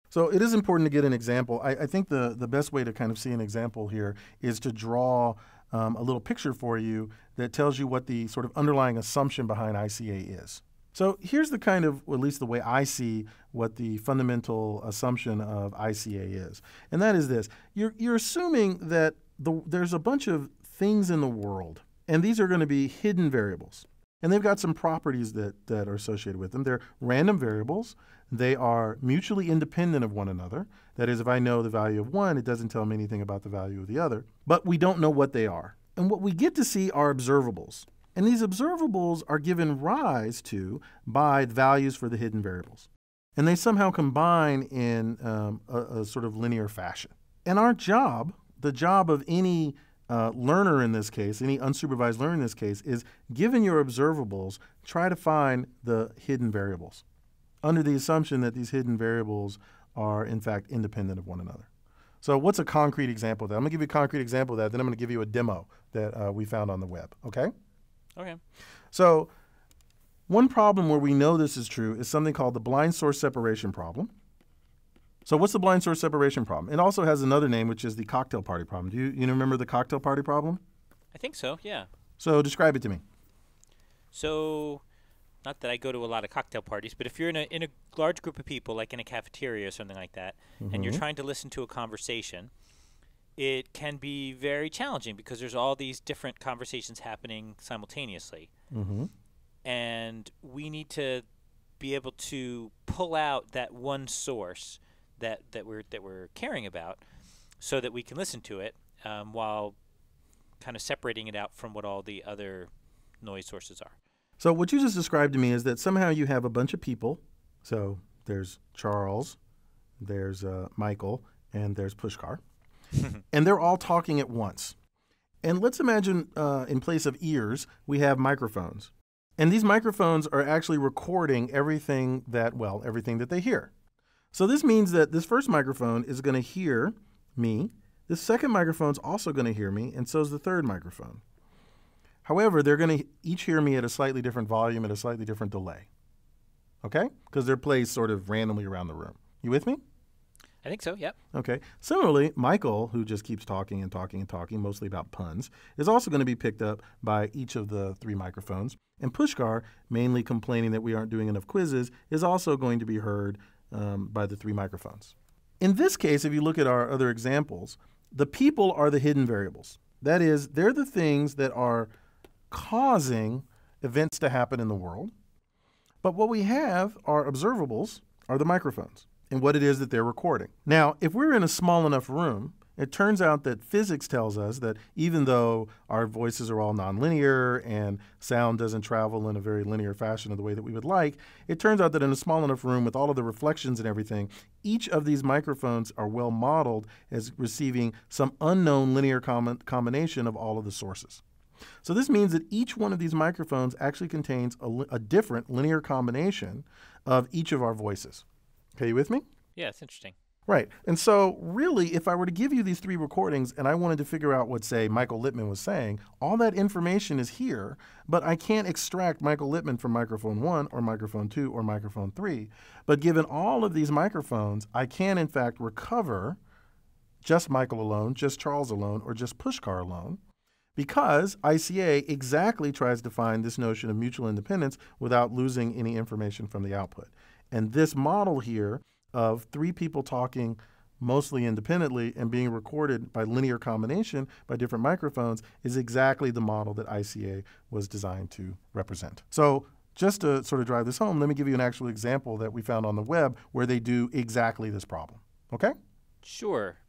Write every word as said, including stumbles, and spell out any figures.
So it is important to get an example. I, I think the, the best way to kind of see an example here is to draw um, a little picture for you that tells you what the sort of underlying assumption behind I C A is. So here's the kind of, or at least the way I see what the fundamental assumption of I C A is. And that is this. You're, you're assuming that the, there's a bunch of things in the world, and these are going to be hidden variables. And they've got some properties that, that are associated with them. They're random variables. They are mutually independent of one another. That is, if I know the value of one, it doesn't tell me anything about the value of the other. But we don't know what they are. And what we get to see are observables. And these observables are given rise to by values for the hidden variables. And they somehow combine in um, a, a sort of linear fashion. And our job, the job of any Uh, learner in this case, any unsupervised learner in this case, is given your observables, try to find the hidden variables under the assumption that these hidden variables are in fact independent of one another. So what's a concrete example of that? I'm going to give you a concrete example of that, then I'm going to give you a demo that uh, we found on the web, okay? Okay. So one problem where we know this is true is something called the blind source separation problem. So what's the blind source separation problem? It also has another name, which is the cocktail party problem. Do you, you remember the cocktail party problem? I think so, yeah. So describe it to me. So, not that I go to a lot of cocktail parties, but if you're in a, in a large group of people, like in a cafeteria or something like that, mm-hmm. and you're trying to listen to a conversation, it can be very challenging because there's all these different conversations happening simultaneously. Mm-hmm. And we need to be able to pull out that one source that, that we're that we're caring about, so that we can listen to it um, while kind of separating it out from what all the other noise sources are. So what you just described to me is that somehow you have a bunch of people. So there's Charles, there's uh, Michael, and there's Pushkar, and they're all talking at once. And let's imagine uh, in place of ears, we have microphones. And these microphones are actually recording everything that, well, everything that they hear. So this means that this first microphone is going to hear me. The second microphone is also going to hear me, and so is the third microphone. However, they're going to each hear me at a slightly different volume, at a slightly different delay. Okay? Because they're placed sort of randomly around the room. You with me? I think so, yep. Okay. Similarly, Michael, who just keeps talking and talking and talking, mostly about puns, is also going to be picked up by each of the three microphones. And Pushkar, mainly complaining that we aren't doing enough quizzes, is also going to be heard um, by the three microphones. In this case, if you look at our other examples, the people are the hidden variables. That is, they're the things that are causing events to happen in the world. But what we have are observables, are the microphones, and what it is that they're recording. Now, if we're in a small enough room, it turns out that physics tells us that even though our voices are all nonlinear and sound doesn't travel in a very linear fashion of the way that we would like, it turns out that in a small enough room with all of the reflections and everything, each of these microphones are well modeled as receiving some unknown linear com combination of all of the sources. So this means that each one of these microphones actually contains a, li a different linear combination of each of our voices. Okay, you with me? Yeah, it's interesting. Right. And so really, if I were to give you these three recordings and I wanted to figure out what, say, Michael Littman was saying, all that information is here, but I can't extract Michael Littman from microphone one or microphone two or microphone three. But given all of these microphones, I can, in fact, recover just Michael alone, just Charles alone, or just Pushkar alone, because I C A exactly tries to find this notion of mutual independence without losing any information from the output. And this model here of three people talking mostly independently and being recorded by linear combination by different microphones is exactly the model that I C A was designed to represent. So just to sort of drive this home, let me give you an actual example that we found on the web where they do exactly this problem. Okay? Sure.